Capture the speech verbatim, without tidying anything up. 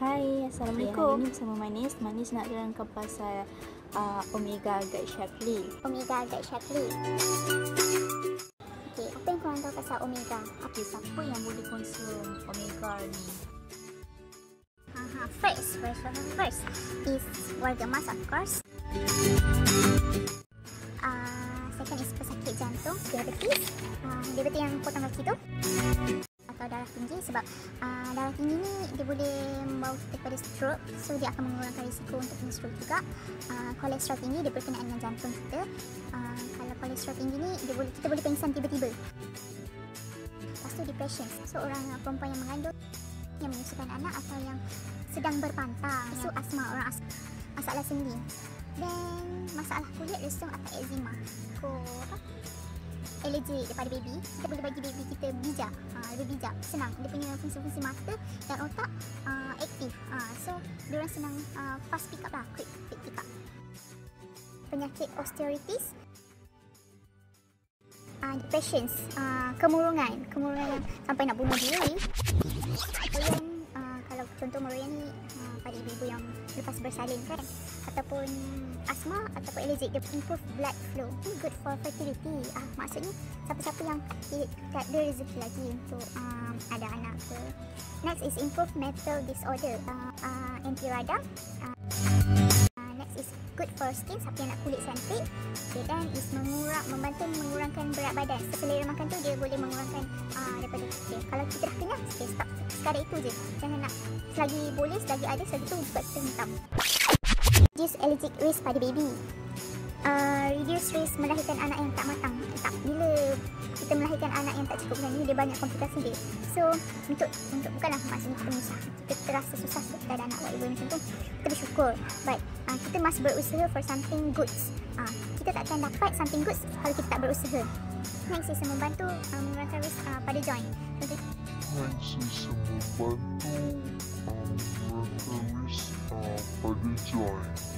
Hai, Assalamualaikum. Hari ini bersama Manis. Manis nak terangkan pasal uh, Omega Guide Shaklee. Omega Guide Shaklee. Okey, apa yang korang tahu pasal Omega? Okay, siapa yang boleh konsum Omega ni? Aha, first, first, first, first is warga emas, of course. Uh, second is pesakit jantung, diabetes. Uh, diabetes yang potong kaki tu. Atau darah tinggi, sebab uh, darah tinggi ni dia boleh membawa kita kepada stroke, so dia akan mengurangkan risiko untuk kena stroke juga. Uh, kolesterol tinggi dia berkenaan dengan jantung kita. Uh, kalau kolesterol tinggi ni dia boleh, kita boleh pengsan tiba-tiba. Lepas tu depression, seorang uh, perempuan yang mengandung, yang menyusukan anak atau yang sedang berpantang, so asma, orang asma, masalah sendi, dan masalah kulit, lesung atau eczema, ko apa? Allergic daripada baby. Kita boleh bagi baby kita bijak, uh, lebih bijak, senang. Dia punya fungsi-fungsi mata dan otak uh, aktif, uh, so dia orang senang uh, fast pick up lah, quick, quick pick up. Penyakit osteoarthritis, uh, depression, uh, kemurungan, kemurungan sampai nak bunuh diri. Kemudian uh, kalau contoh meroyan ni uh, pada ibu-ibu yang lepas bersalin kan, ataupun asma ataupun allergic, dia improve blood flow, good for fertility. Ah, maksudnya siapa-siapa yang tak ada rezeki lagi untuk um, ada anak ke. Next is improve mental disorder, uh, uh, anti radang. Uh, uh, next is good for skin, siapa yang nak kulit cantik. Okay, dan is mengurang, membantu mengurangkan berat badan. Selera makan tu dia boleh mengurangkan uh, daripada okay, kalau kita dah kenyang, okay, stop sekadar itu je. Jangan nak selagi boleh, selagi ada, selagi tu buat kita hentam. Reduce allergic risk pada baby. Uh, reduce risk melahirkan anak yang tak matang. Tak, bila kita melahirkan anak yang tak cukup berani, dia banyak komplikasi dia. So untuk untuk bukanlah maksudnya kita menyusah, kita terasa susah sebab kita ada anak whatever macam tu, kita bersyukur, but uh, kita must berusaha for something good. Uh, kita tak akan dapat something good kalau kita tak berusaha. Next is membantu uh, mengurangkan risk uh, pada joint. Next is membantu uh, mengurangkan risk uh, pada joint.